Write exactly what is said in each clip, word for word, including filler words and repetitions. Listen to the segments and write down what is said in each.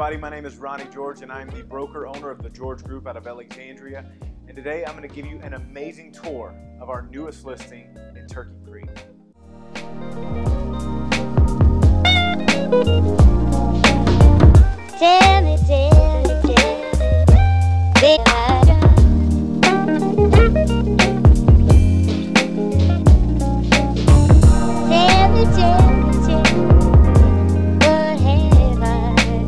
everybody. My name is Ronnie George, and I'm the broker owner of the George Group out of Alexandria. And today I'm going to give you an amazing tour of our newest listing in Turkey Creek. Tell me, tell me, tell me, baby, I Tell me, tell me, tell me, what have I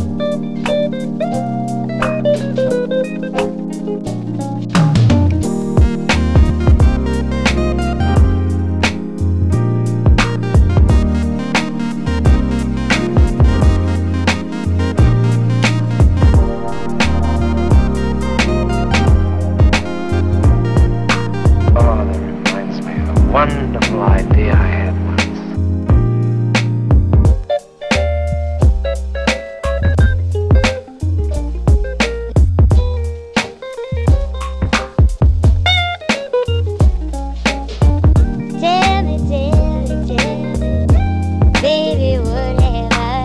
Oh, that reminds me of a wonderful idea I had once. Tell me, tell me, tell me, baby, what have I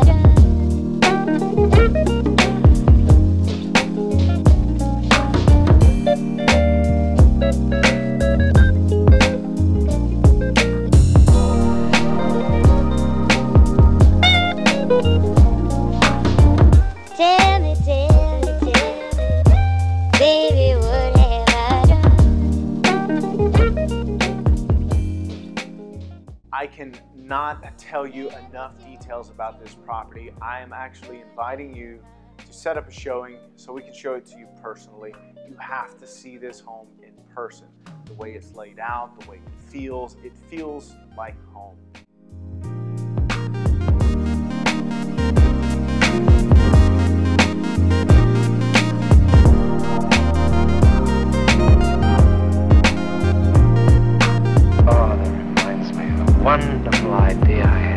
Tell me, tell me, tell me, baby, what have I I cannot tell you enough details about this property. I am actually inviting you to set up a showing so we can show it to you personally. You have to see this home in person. The way it's laid out, the way it feels, it feels like home. Oh, that reminds me of a wonderful idea I had.